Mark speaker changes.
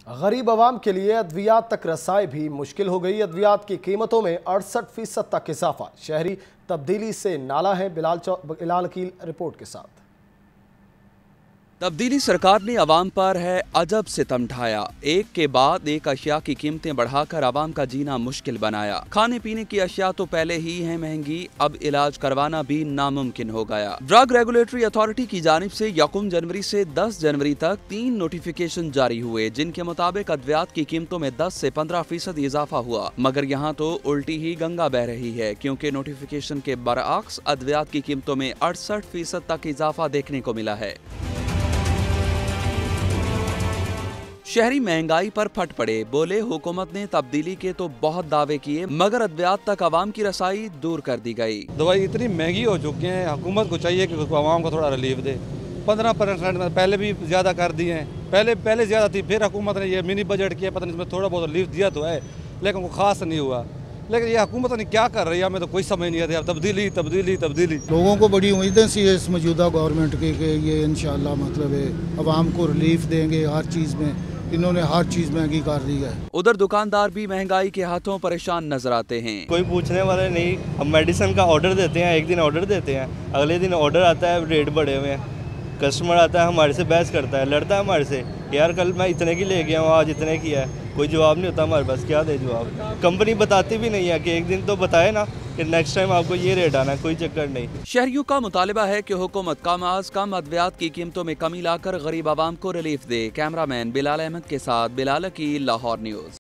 Speaker 1: गरीब आवाम के लिए अद्वियात तक रसाई भी मुश्किल हो गई। अद्वियात की कीमतों में 68% तक इजाफा। शहरी तब्दीली से नाला है। बिलाल की रिपोर्ट के साथ।
Speaker 2: तब्दीली सरकार ने अवाम पर है अजब सितम ढाया। एक के बाद एक अशिया की कीमतें बढ़ाकर अवाम का जीना मुश्किल बनाया। खाने पीने की अशिया तो पहले ही है महंगी, अब इलाज करवाना भी नामुमकिन हो गया। ड्रग रेगुलेटरी अथॉरिटी की जानिब से 1 जनवरी से 10 जनवरी तक 3 नोटिफिकेशन जारी हुए, जिनके मुताबिक अद्वियात की कीमतों में 10 से 15% इजाफा हुआ। मगर यहाँ तो उल्टी ही गंगा बह रही है, क्योंकि नोटिफिकेशन के बरअक्स अद्वियात की कीमतों में 68% तक इजाफा देखने को मिला है। शहरी महंगाई पर फट पड़े, बोले हुकूमत ने तब्दीली के तो बहुत दावे किए, मगर अद्वियात तक आवाम की रसाई दूर कर दी गई।
Speaker 3: दवाई इतनी महंगी हो चुकी है, हुकूमत को चाहिए कि आवाम को थोड़ा रिलीफ दे। 15% पहले भी ज़्यादा कर दिए हैं, पहले ज़्यादा थी, फिर हुकूमत ने ये मिनी बजट किया, पता नहीं इसमें थोड़ा बहुत रिलीफ दिया तो है, लेकिन वो खास नहीं हुआ। लेकिन ये हुकूमत ने क्या कर रही है, हमें तो कोई समझ नहीं आता। तब्दीली तब्दीली तब्दीली।
Speaker 4: लोगों को बड़ी उम्मीदें सी है इस मौजूदा गवर्नमेंट की कि ये इंशाल्लाह मतलब है आवाम को रिलीफ देंगे हर चीज़ में। इन्होंने हर चीज़ महंगी कर दी है।
Speaker 2: उधर दुकानदार भी महंगाई के हाथों परेशान नजर आते हैं।
Speaker 5: कोई पूछने वाले नहीं। हम मेडिसिन का ऑर्डर देते हैं, एक दिन ऑर्डर देते हैं, अगले दिन ऑर्डर आता है, रेट बढ़े हुए हैं। कस्टमर आता है, हमारे से बहस करता है, लड़ता है हमारे से, यार कल मैं इतने की ले गया हूँ, आज इतने की है। कोई जवाब नहीं होता हमारे पास, क्या दे जवाब। कंपनी बताती भी नहीं है कि एक दिन तो बताए ना कि नेक्स्ट टाइम आपको ये रेट आना, कोई चक्कर नहीं।
Speaker 2: शहरियों का मुतालिबा है कि हुकूमत कम अज कम अद्वियात की कीमतों में कमी लाकर गरीब आवाम को रिलीफ दे। कैमरामैन बिलाल अहमद के साथ बिलाल की, लाहौर न्यूज़।